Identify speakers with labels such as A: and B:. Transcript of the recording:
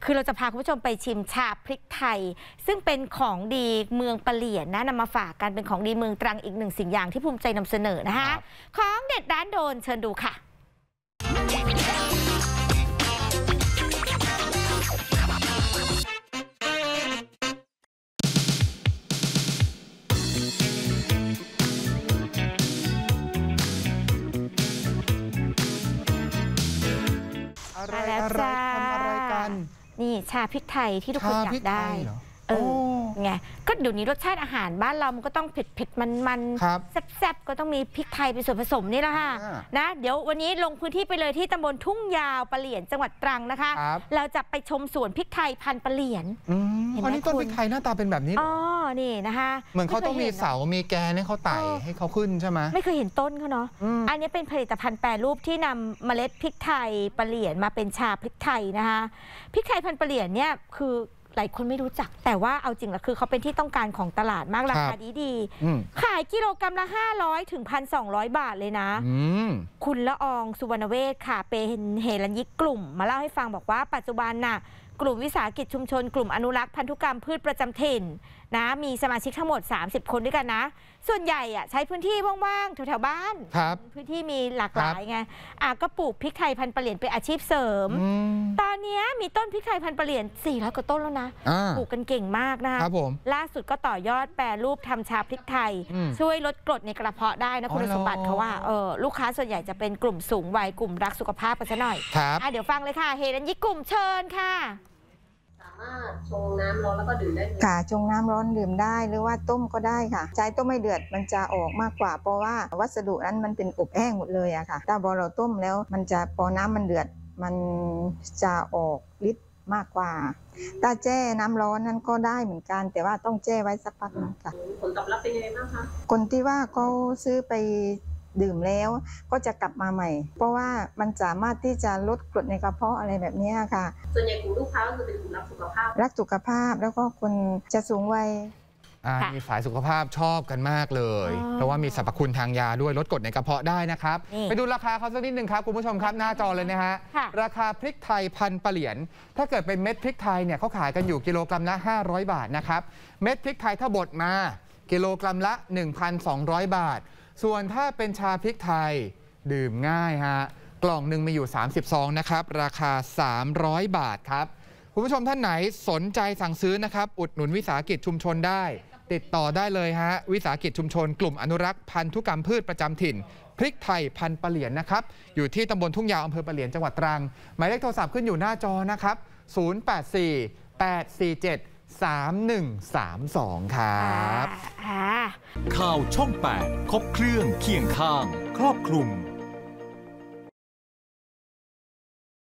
A: คือเราจะพาคุณผู้ชมไปชิมชาพริกไทยซึ่งเป็นของดีเมืองปะเหลียนนะนำมาฝากกันเป็นของดีเมืองตรังอีกหนึ่งสิ่งอย่างที่ภูมิใจนำเสนอนะคะของเด็ดร้านโดนเชิญดูค่ะ
B: อะไรทำอะไรกัน
A: นี่ชาพริกไทยที่ทุกคนอยากได้ไงก็เดี๋ยวนี้รสชาติอาหารบ้านเรามันก็ต้องเผ็ดมันแซ่บก็ต้องมีพริกไทยเป็นส่วนผสมนี่แหละค่ะนะเดี๋ยววันนี้ลงพื้นที่ไปเลยที่ตำบลทุ่งยาวปะเหลียนจังหวัดตรังนะคะเราจะไปชมสวนพริกไทยพันธุ์ปะเหลียน
B: อันนี้ต้นพริกไทยหน้าตาเป็นแบบนี้
A: อ๋อนี่นะคะ
B: เหมือนเขาต้องมีเสามีแกนให้เขาไต่ให้เขาขึ้นใช่ไหม
A: ไม่เคยเห็นต้นเขาเนาะอันนี้เป็นผลิตภัณฑ์แปรรูปที่นำเมล็ดพริกไทยปะเหลียนมาเป็นชาพริกไทยนะคะพริกไทยพันธุ์ปะเหลียนเนี่ยคือหลายคนไม่รู้จักแต่ว่าเอาจริงแล้วคือเขาเป็นที่ต้องการของตลาดมากราคาดีขายกิโลกรัมละ500 ถึง 1,200 บาทเลยนะคุณละอองสุวรรณเวชค่ะเป็นเฮรัญยิกกลุ่มมาเล่าให้ฟังบอกว่าปัจจุบันน่ะกลุ่มวิสาหกิจชุมชนกลุ่มอนุรักษ์พันธุกรรมพืชประจำถิ่นนะมีสมาชิกทั้งหมด30 คนด้วยกันนะส่วนใหญ่ใช้พื้นที่ว่างๆแถวๆบ้านพื้นที่มีหลากหลายไงก็ปลูกพริกไทยพันธุ์ปะเหลียนเป็นอาชีพเสริมตอนนี้มีต้นพริกไทยพันธุ์ปะเหลียน400 กว่าต้นแล้วนะปลูกกันเก่งมากนะคะล่าสุดก็ต่อยอดแปรรูปทำชาพริกไทยช่วยลดกรดในกระเพาะได้นะคุณสมบัติเขาว่าลูกค้าส่วนใหญ่จะเป็นกลุ่มสูงวัยกลุ่มรักสุขภาพกันซะหน่อยเดี๋ยวฟังเลยค่ะเฮรัญยิกกลุ่มเชิญค่ะ
C: ชงน้ำร้อนแล้วก็ดื่มได้
D: ค่ะชงน้ำร้อนดื่มได้หรือว่าต้มก็ได้ค่ะใช้ต้มไม่เดือดมันจะออกมากกว่าเพราะว่าวัสดุนั้นมันเป็นอบแห้งหมดเลยอะค่ะแต่พอเราต้มแล้วมันจะพอน้ำมันเดือดมันจะออกฤทธิ์มากกว่าถ้าแช่น้ำร้อนนั้นก็ได้เหมือนกันแต่ว่าต้องแช่ไว้สักพักนึงค่ะ
C: ผลตอบรับเป็นยังไงบ้างคะ
D: คนที่ว่าเขาซื้อไปดื่มแล้วก็จะกลับมาใหม่เพราะว่ามันสามารถที่จะลดกรดในกระเพาะอะไรแบบนี้ค่ะ
C: ส่วนใหญ่กลุ่มลูกค้าก็คือเป็นกลุ่มรักสุขภาพ
D: แล้วก็คนจะสูงวัย
B: มีสายสุขภาพชอบกันมากเลยเพราะว่ามีสรรพคุณทางยาด้วยลดกรดในกระเพาะได้นะครับไปดูราคาเขาสักนิดนึงครับคุณผู้ชมครับหน้าจอเลยนะฮะราคาพริกไทยพันปะเหลียนถ้าเกิดเป็นเม็ดพริกไทยเนี่ยเขาขายกันอยู่กิโลกรัมละ500 บาทนะครับเม็ดพริกไทยถ้าบดมากิโลกรัมละ 1,200 บาทส่วนถ้าเป็นชาพริกไทยดื่มง่ายฮะกล่องหนึ่งมีอยู่30 ซองนะครับราคา300 บาทครับคุณผู้ชมท่านไหนสนใจสั่งซื้อนะครับอุดหนุนวิสาหกิจชุมชนได้ติดต่อได้เลยฮะวิสาหกิจชุมชนกลุ่มอนุรักษ์พันธุกรรมพืชประจำถิ่นพริกไทยพันปะเหลียนนะครับอยู่ที่ตำบลทุ่งยาวอำเภอปะเหลียนจังหวัดตรังหมายเลขโทรศัพท์ขึ้นอยู่หน้าจอนะครับ0848473132ครับ
E: ข่าวช่อง 8 ครบเครื่องเคียงข้างครอบคลุม